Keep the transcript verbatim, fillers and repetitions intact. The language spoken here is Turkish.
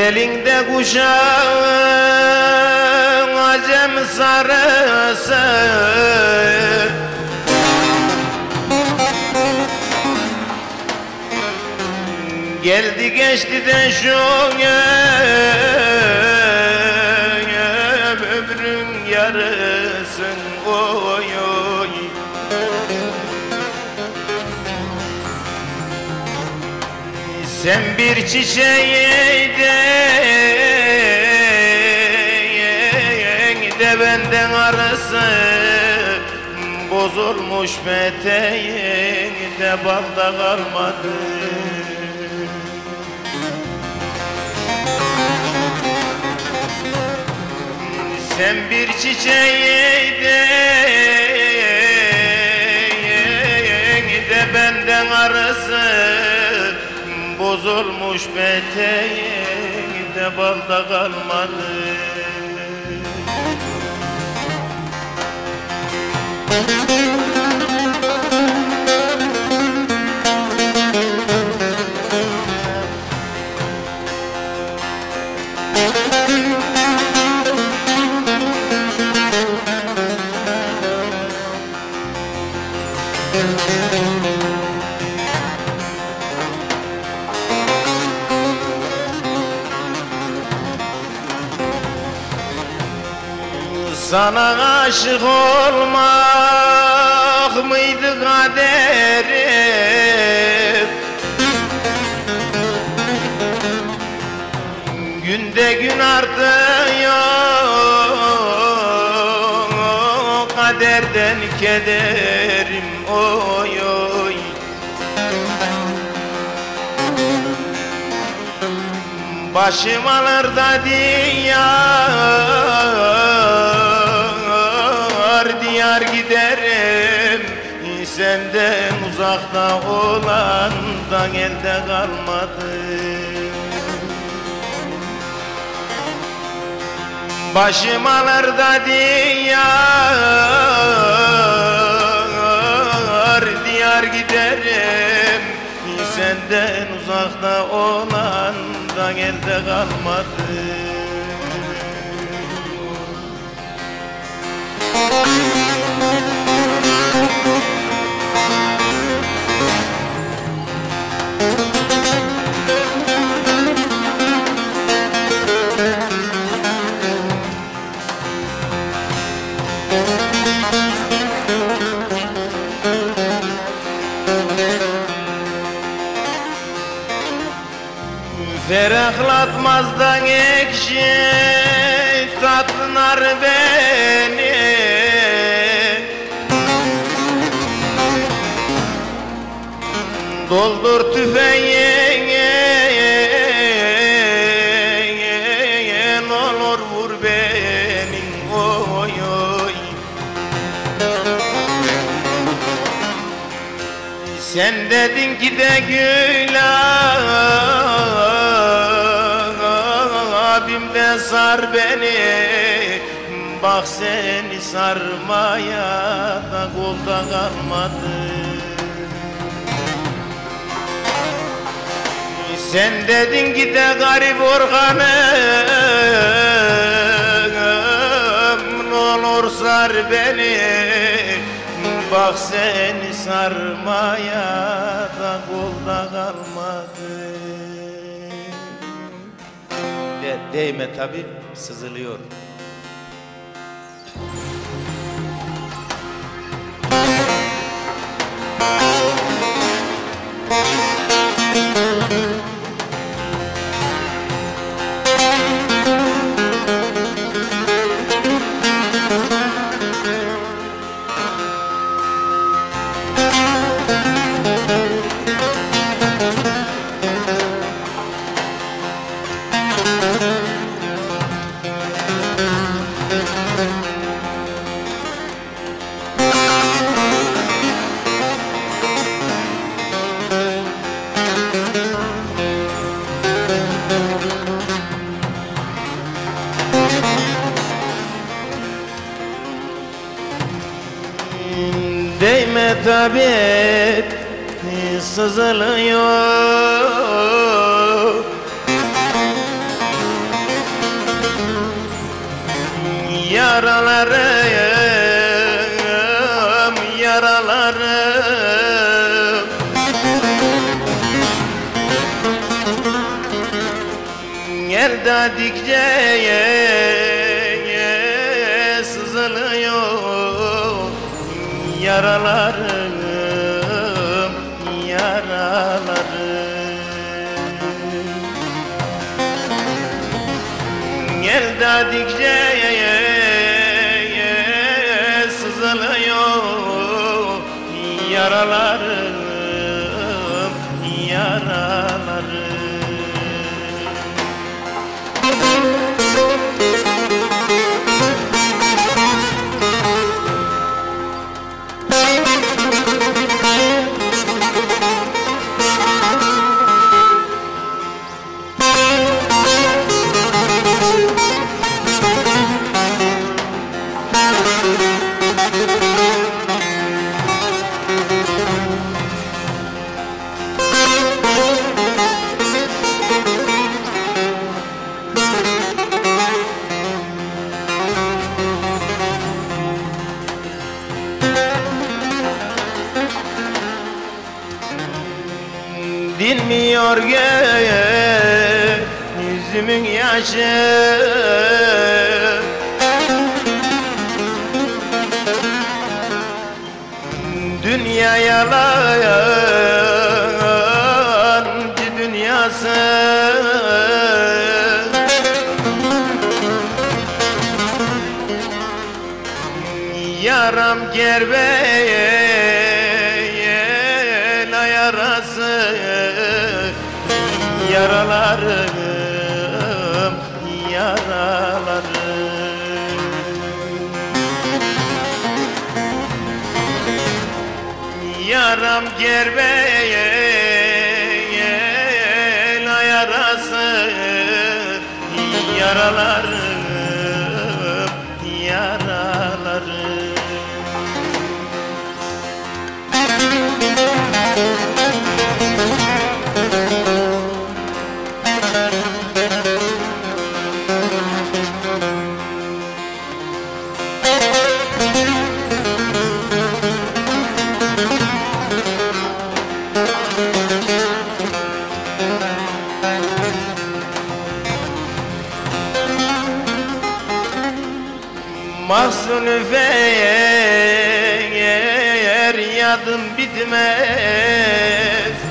Belinde kuşağın acem sarısı, geldi geçti de şu ömrün yarısın oy oy. Sen bir çiçeğiydin de benden arası, bozulmuş peteğin de balda kalmadı. Sen bir çiçeğiydin de benden arası, bozulmuş peteğin de balda kalmadı. Sana aşık olmak mıydı kaderim? Günde gün artıyor kaderden kederim oy oy. Başım alır da diyar diyar giderim, senden uzakta olandan elde kalmadı. Başım alır da diyar diyar giderim, senden uzakta olandan elde kalmadı. Ferahlatmazdan ekşi tatlılar beni, doldur tüfeğin olur vur beni oy oy. Sen dedin ki de gül abim de sar beni, bak seni sarmaya da kolda kalmadı. Sen dedin ki de garip organım, ne olur sar beni, bak seni sarmaya da kolda kalmadı. De, değme tabi, sızılıyor. Değme tabi, sızılıyor. yaralarım, yaralarım. Gel dedikçe sızılıyor yaralarım, yaralarım. Gel dedikçe sızılıyor yaralarım, yaralarım. Dinmiyor göğe yüzümün yaşı, dünya yalancı dünyası. Yaram gerbeye yarası, yaralarım, yaralarım. Yaram gerbeye yarası, yaralarım, yaralarım. Mahzun feryar yadım bitmez,